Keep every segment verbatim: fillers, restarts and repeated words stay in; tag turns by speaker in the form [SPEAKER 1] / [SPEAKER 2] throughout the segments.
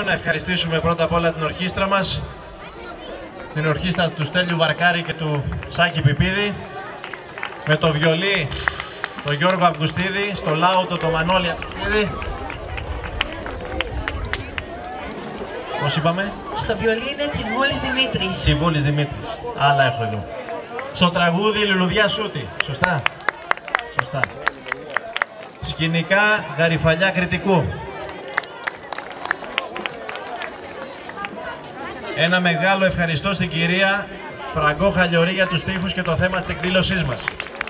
[SPEAKER 1] Να ευχαριστήσουμε πρώτα απ' όλα την ορχήστρα μας, την ορχήστρα του Στέλιου Βαρκάρη και του Σάκη Πιπίδη, με το βιολί τον Γιώργο Αυγουστίδη, στο λάουτο το Μανώλη Αυγουστίδη. Πώς είπαμε?
[SPEAKER 2] Στο βιολί είναι Τσιβούλης Δημήτρης.
[SPEAKER 1] Τσιβούλης Δημήτρης. Άλλα έχω εδώ. Στο τραγούδι Λουλουδιά Σούτη. Σωστά. Σωστά. Σκηνικά Γαριφαλιά Κρητικού. Ένα μεγάλο ευχαριστώ στην κυρία Φραγκό Χαλιορή για τους στίχους και το θέμα της εκδήλωσής μας.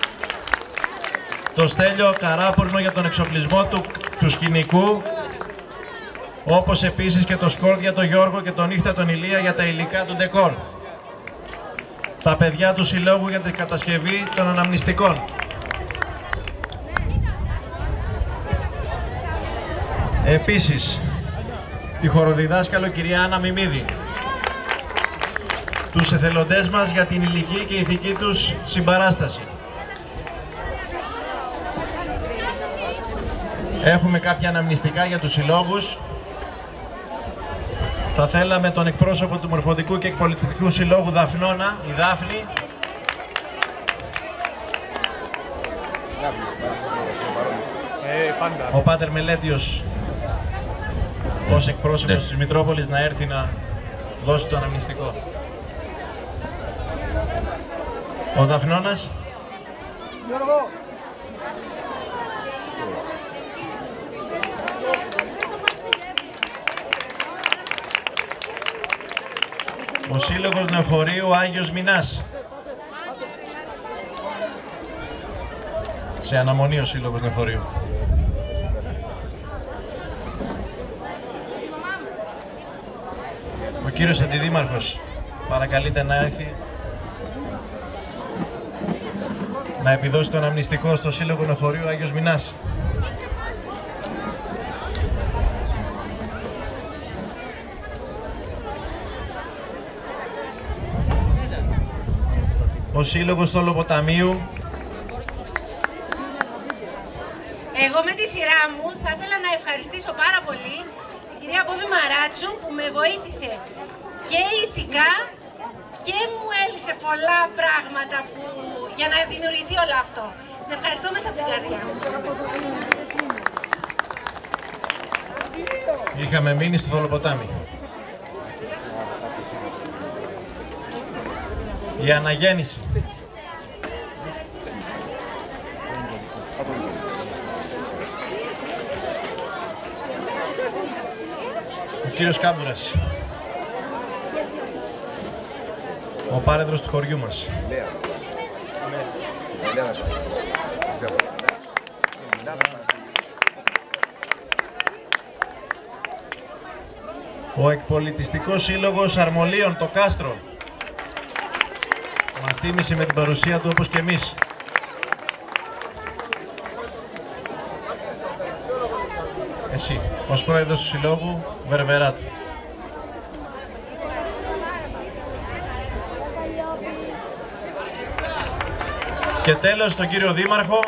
[SPEAKER 1] Το Στέλιο Καράπουρνο για τον εξοπλισμό του, του σκηνικού, όπως επίσης και το Σκόρδια, τον Γιώργο και τον Νύχτα τον Ηλία για τα υλικά του ντεκόρ. Τα παιδιά του Συλλόγου για την κατασκευή των αναμνηστικών. Επίσης, τη χοροδιδάσκαλο κυρία Άννα Μιμίδη. Τους εθελοντές μας για την ηλική και ηθική τους συμπαράσταση. Έχουμε κάποια αναμνηστικά για τους συλλόγους. Θα θέλαμε τον εκπρόσωπο του Μορφωτικού και Εκπολιτευτικού Συλλόγου Δαφνώνα, η Δάφνη. Ο Πάτερ Μελέτιος ως εκπρόσωπος ναι. της Μητρόπολης να έρθει να δώσει το αναμνηστικό. Ο Δαφνώνας. Γιώργο. Ο Σύλλογος Νεοχωρίου Άγιος Μινάς. Σε αναμονή ο Σύλλογος Νεοχωρίου. Ο κύριος Αντιδήμαρχος παρακαλείται να έρθει να επιδώσει το αναμνηστικό στο Σύλλογο Νεοχωρίου Άγιος Μινάς. Ο Σύλλογος Θολοποταμίου.
[SPEAKER 3] Εγώ με τη σειρά μου θα ήθελα να ευχαριστήσω πάρα πολύ την κυρία Πόδη Μαράτσου που με βοήθησε και ηθικά και μου έλυσε πολλά πράγματα που, για να δημιουργηθεί όλο αυτό. Την ευχαριστώ μέσα από την καρδιά μου.
[SPEAKER 1] Είχαμε μείνει στο Θολοποτάμι. Η αναγέννηση. Ο κύριος Κάμπουρας. Ο πάρεδρος του χωριού μας. Ο Εκπολιτιστικός Σύλλογος Αρμολίων, το Κάστρο. Μας τίμησε με την παρουσία του όπως και εμείς. Εσύ, ως πρόεδρος του Συλλόγου Βερβεράτου. Και τέλος τον κύριο Δήμαρχο,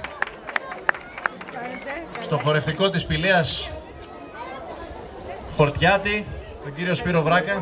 [SPEAKER 1] στο χορευτικό της Πηλαίας Χορτιάτη, τον κύριο Σπύρο Βράκα.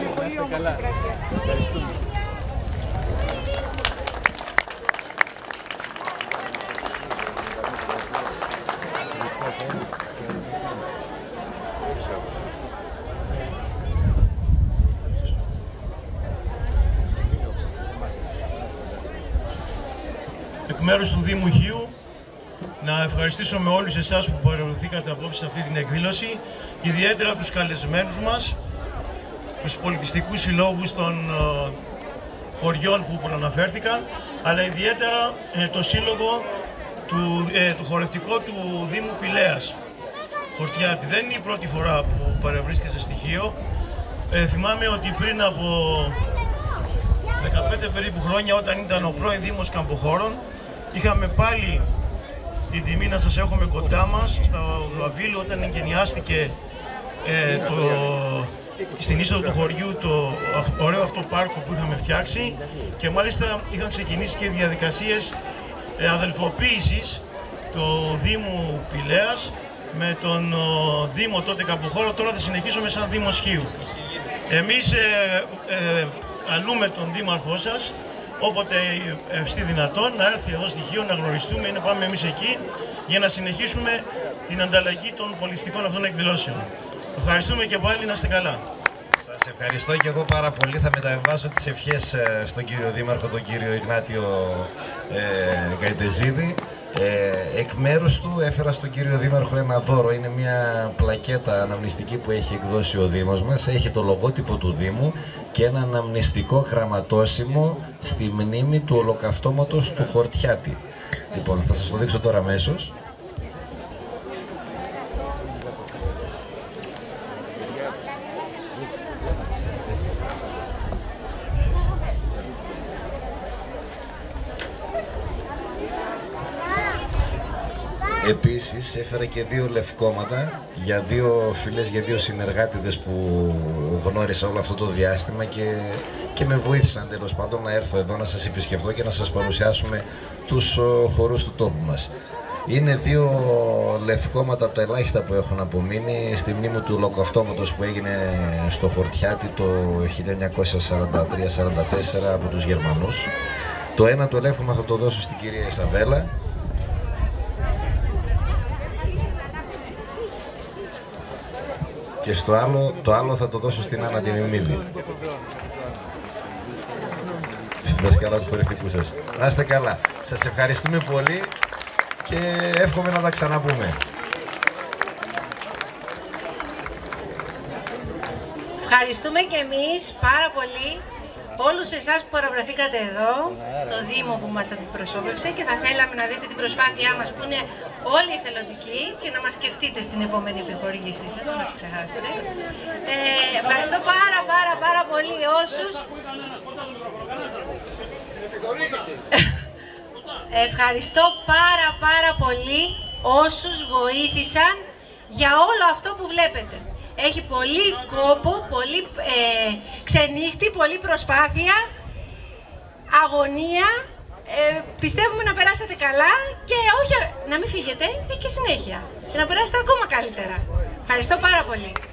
[SPEAKER 4] Εκ μέρους του Δήμου Χίου, να ευχαριστήσω με όλους εσάς που παρευρεθήκατε απόψε σε αυτή την εκδήλωση, ιδιαίτερα τους καλεσμένους μας, τους πολιτιστικούς συλλόγους των uh, χωριών που προαναφέρθηκαν, αλλά ιδιαίτερα ε, το σύλλογο του, ε, το χορευτικό του Δήμου Πηλαίας. Χορτιάτη. Δεν είναι η πρώτη φορά που παρευρίσκεστε στη Χίο. Ε, θυμάμαι ότι πριν από δεκαπέντε περίπου χρόνια, όταν ήταν ο πρώην Δήμος Καμποχώρων, είχαμε πάλι την τιμή να σας έχουμε κοντά μας στα Βλαβίλου, όταν εγκαινιάστηκε ε, το, στην είσοδο του χωριού το ωραίο αυτό πάρκο που είχαμε φτιάξει, και μάλιστα είχαν ξεκινήσει και διαδικασίες ε, αδελφοποίησης του Δήμου Πηλαίας με τον ο, Δήμο τότε Καποχώρο, τώρα θα συνεχίσουμε σαν Δήμος Χίου. Εμείς ε, ε, καλούμε τον Δήμαρχό σας, όποτε ευστεί δυνατόν, να έρθει εδώ στη Χίο, να γνωριστούμε ή να πάμε εμείς εκεί, για να συνεχίσουμε την ανταλλαγή των πολιτιστικών αυτών εκδηλώσεων. Ευχαριστούμε και πάλι, να είστε καλά.
[SPEAKER 5] Σας ευχαριστώ και εγώ πάρα πολύ. Θα μεταβιβάσω τις ευχές στον κύριο Δήμαρχο, τον κύριο Ιγνάτιο ε, Γαϊτεζίδη. Ε, εκ μέρους του έφερα στον κύριο Δήμαρχο ένα δώρο. Είναι μια πλακέτα αναμνηστική που έχει εκδώσει ο Δήμος μας. Έχει το λογότυπο του Δήμου και ένα αναμνηστικό γραμματόσημο στη μνήμη του ολοκαυτώματος του Χορτιάτη. Λοιπόν, θα σας το δείξω τώρα αμέσως. Επίσης έφερα και δύο λευκόματα για δύο φίλες, για δύο συνεργάτηδες που γνώρισα όλο αυτό το διάστημα και, και με βοήθησαν τέλος πάντων να έρθω εδώ να σας επισκεφτώ και να σας παρουσιάσουμε τους χορούς του τόπου μας. Είναι δύο λευκόματα από τα ελάχιστα που έχουν απομείνει στη μνήμη του ολοκαυτώματος που έγινε στο Χορτιάτη το χίλια εννιακόσια σαράντα τρία σαράντα τέσσερα από τους Γερμανούς. Το ένα το λεύκομα θα το δώσω στην κυρία Ισαβέλα. Και στο άλλο, το άλλο θα το δώσω στην Άννα την Μιμίδη. Στην δασκάλα του χορευτικού σας. Να είστε καλά. Σας ευχαριστούμε πολύ και εύχομαι να τα ξαναπούμε.
[SPEAKER 3] Ευχαριστούμε και εμείς πάρα πολύ όλους εσάς που παραβρεθήκατε εδώ, το Δήμο που μας αντιπροσώπευσε, και θα θέλαμε να δείτε την προσπάθειά μας που είναι όλοι εθελοντικοί και να μας σκεφτείτε στην επόμενη επιχορήγησή σας, να μας ξεχάσετε. Ε, ευχαριστώ πάρα πάρα πάρα πολύ όσους... Ευχαριστώ πάρα πάρα πολύ όσους βοήθησαν για όλο αυτό που βλέπετε. Έχει πολύ κόπο, πολύ ε, ξενύχτη, πολύ προσπάθεια, αγωνία. Ε, πιστεύουμε να περάσετε καλά και όχι να μην φύγετε, ε, και συνέχεια. Και να περάσετε ακόμα καλύτερα. Ευχαριστώ πάρα πολύ.